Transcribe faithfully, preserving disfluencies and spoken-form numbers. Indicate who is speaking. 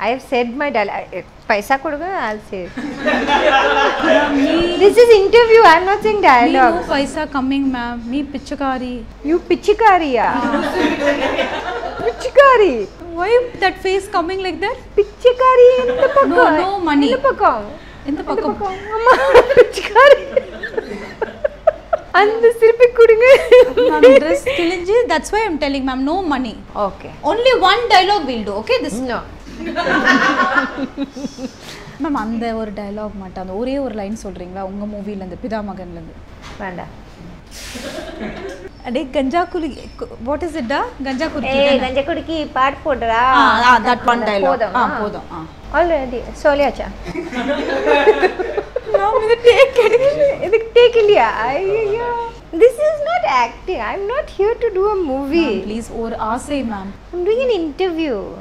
Speaker 1: I have said my dialogue. Paisa koduga, I'll say it. This is interview. I'm not saying dialogue.
Speaker 2: Me no paisa coming, ma'am. Me pichakari.
Speaker 1: You pichakari, yeah. Pichakari.
Speaker 2: Why that face coming like that?
Speaker 1: Pichakari in the pakam.
Speaker 2: No, no money.
Speaker 1: In the pakam.
Speaker 2: In the pakam.
Speaker 1: Amma, pichakari. And the sirpi kudunga.
Speaker 2: Ma'am, dress kilinji. That's why I'm telling, ma'am. No money.
Speaker 1: Okay.
Speaker 2: Only one dialogue will do. Okay, this.
Speaker 1: No.
Speaker 2: Ma'am அந்த ஒரு dialogue மட்டும் அந்த ஒரே ஒரு line சொல்றீங்களா உங்க மூவில இருந்து பிதா மகன்ல இருந்து
Speaker 1: வேண்டாம்
Speaker 2: அடே கஞ்சா குடி வாட் இஸ் இட் டா கஞ்சா குடி
Speaker 1: ஏய் கஞ்சா குடிக்கு பாட் போடுறா
Speaker 2: ஆ தட் ஒன் டயலாக் ஆ போதும் ஆ
Speaker 1: ஆல்ரெடி சொல்லியாச்சா
Speaker 2: மேம் இது டேக்
Speaker 1: இது டேக் இல்லையா ஐயோ this is not acting. I'm not here to do a movie.
Speaker 2: Please or ஆசை ma'am
Speaker 1: I'm doing an interview.